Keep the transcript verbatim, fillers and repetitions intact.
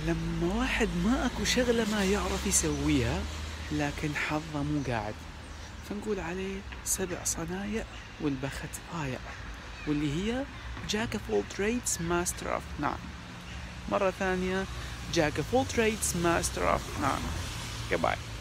لما واحد ما اكو شغلة ما يعرف يسويها لكن حظه مو قاعد، فنقول عليه سبع صنايع والبخت ضايع، واللي هي Jack of all trades master of none. مرة ثانية Jack of all trades master of none. Goodbye.